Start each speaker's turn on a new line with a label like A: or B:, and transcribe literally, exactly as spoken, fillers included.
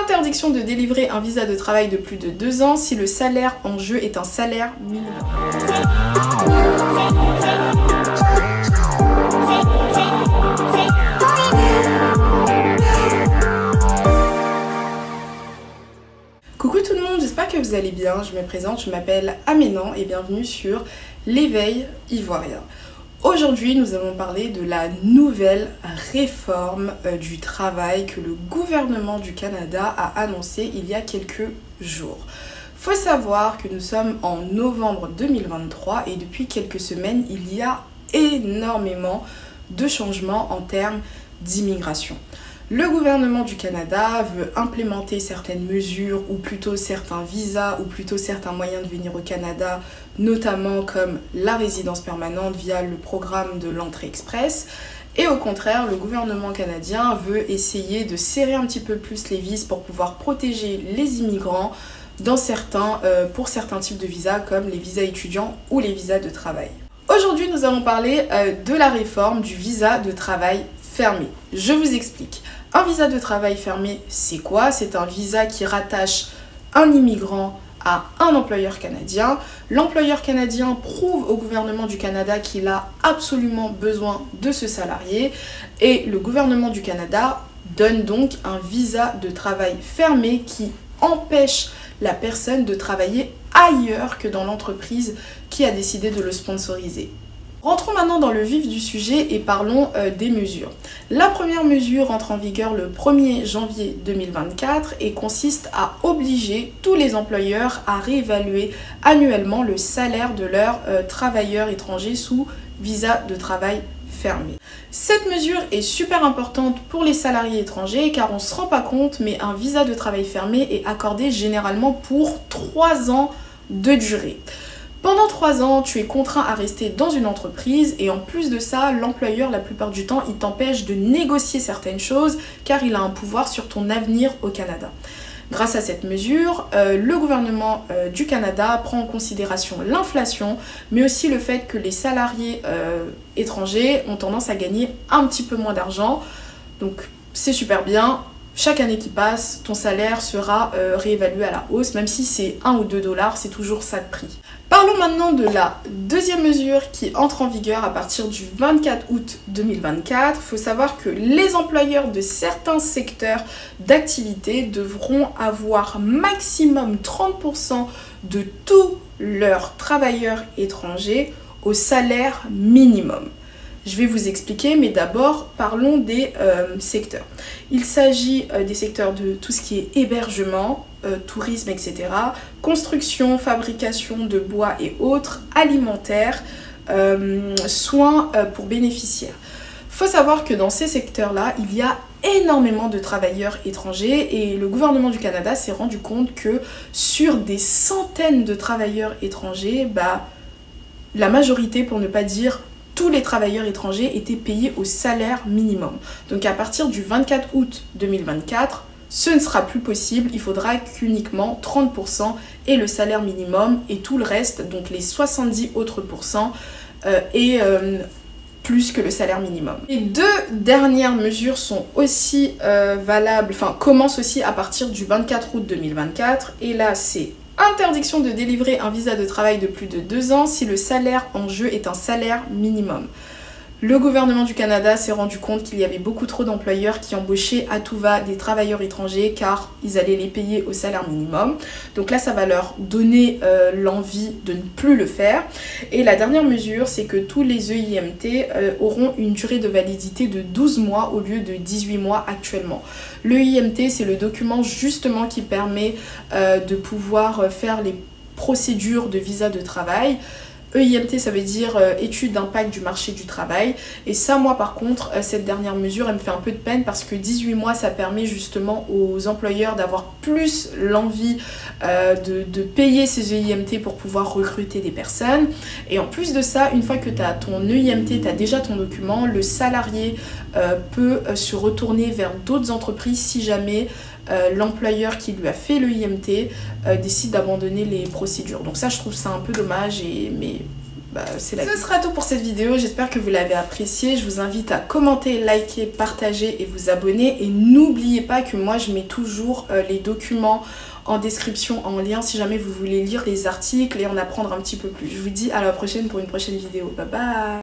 A: Interdiction de délivrer un visa de travail de plus de deux ans si le salaire en jeu est un salaire minimum. Coucou tout le monde, j'espère que vous allez bien. Je me présente, je m'appelle Aménan et bienvenue sur l'éveil ivoirien. Aujourd'hui, nous allons parler de la nouvelle réforme euh, du travail que le gouvernement du Canada a annoncé il y a quelques jours. Faut savoir que nous sommes en novembre deux mille vingt-trois et depuis quelques semaines, il y a énormément de changements en termes d'immigration. Le gouvernement du Canada veut implémenter certaines mesures ou plutôt certains visas ou plutôt certains moyens de venir au Canada, notamment comme la résidence permanente via le programme de l'entrée express. Et au contraire, le gouvernement canadien veut essayer de serrer un petit peu plus les vis pour pouvoir protéger les immigrants dans certains, euh, pour certains types de visas comme les visas étudiants ou les visas de travail. Aujourd'hui, nous allons parler euh, de la réforme du visa de travail fermé. Je vous explique. Un visa de travail fermé, c'est quoi? C'est un visa qui rattache un immigrant à un employeur canadien. L'employeur canadien prouve au gouvernement du Canada qu'il a absolument besoin de ce salarié et le gouvernement du Canada donne donc un visa de travail fermé qui empêche la personne de travailler ailleurs que dans l'entreprise qui a décidé de le sponsoriser. Rentrons maintenant dans le vif du sujet et parlons euh, des mesures. La première mesure entre en vigueur le premier janvier deux mille vingt-quatre et consiste à obliger tous les employeurs à réévaluer annuellement le salaire de leurs euh, travailleurs étrangers sous visa de travail fermé. Cette mesure est super importante pour les salariés étrangers car on ne se rend pas compte, mais un visa de travail fermé est accordé généralement pour trois ans de durée. Pendant trois ans, tu es contraint à rester dans une entreprise et en plus de ça, l'employeur, la plupart du temps, il t'empêche de négocier certaines choses car il a un pouvoir sur ton avenir au Canada. Grâce à cette mesure, euh, le gouvernement euh, du Canada prend en considération l'inflation, mais aussi le fait que les salariés euh, étrangers ont tendance à gagner un petit peu moins d'argent. Donc c'est super bien. Chaque année qui passe, ton salaire sera euh, réévalué à la hausse, même si c'est un ou deux dollars, c'est toujours ça de prix. Parlons maintenant de la deuxième mesure qui entre en vigueur à partir du vingt-quatre août deux mille vingt-quatre. Il faut savoir que les employeurs de certains secteurs d'activité devront avoir maximum trente pour cent de tous leurs travailleurs étrangers au salaire minimum. Je vais vous expliquer, mais d'abord parlons des euh, secteurs. Il s'agit euh, des secteurs de tout ce qui est hébergement, euh, tourisme, et cetera, construction, fabrication de bois et autres, alimentaire, euh, soins euh, pour bénéficiaires. Il faut savoir que dans ces secteurs-là, il y a énormément de travailleurs étrangers et le gouvernement du Canada s'est rendu compte que sur des centaines de travailleurs étrangers, bah, la majorité, pour ne pas dire tous les travailleurs étrangers étaient payés au salaire minimum. Donc à partir du vingt-quatre août deux mille vingt-quatre, ce ne sera plus possible, il faudra qu'uniquement trente pour cent aient le salaire minimum et tout le reste, donc les soixante-dix autres pourcents, euh, est euh, plus que le salaire minimum. Les deux dernières mesures sont aussi euh, valables, enfin commencent aussi à partir du vingt-quatre août deux mille vingt-quatre et là c'est interdiction de délivrer un visa de travail de plus de deux ans si le salaire en jeu est un salaire minimum. Le gouvernement du Canada s'est rendu compte qu'il y avait beaucoup trop d'employeurs qui embauchaient à tout va des travailleurs étrangers car ils allaient les payer au salaire minimum. Donc là, ça va leur donner euh, l'envie de ne plus le faire. Et la dernière mesure, c'est que tous les E I M T euh, auront une durée de validité de douze mois au lieu de dix-huit mois actuellement. Le E I M T, c'est le document justement qui permet euh, de pouvoir faire les procédures de visa de travail. E I M T, ça veut dire euh, étude d'impact du marché du travail. Et ça, moi par contre, euh, cette dernière mesure, elle me fait un peu de peine parce que dix-huit mois, ça permet justement aux employeurs d'avoir plus l'envie euh, de, de payer ces E I M T pour pouvoir recruter des personnes. Et en plus de ça, une fois que tu as ton E I M T, tu as déjà ton document, le salarié euh, peut euh, se retourner vers d'autres entreprises si jamais Euh, l'employeur qui lui a fait le I M T euh, décide d'abandonner les procédures. Donc ça, je trouve ça un peu dommage, et, mais bah, c'est la vie. Ce sera tout pour cette vidéo, j'espère que vous l'avez appréciée. Je vous invite à commenter, liker, partager et vous abonner. Et n'oubliez pas que moi je mets toujours euh, les documents en description, en lien, si jamais vous voulez lire les articles et en apprendre un petit peu plus. Je vous dis à la prochaine pour une prochaine vidéo. Bye bye.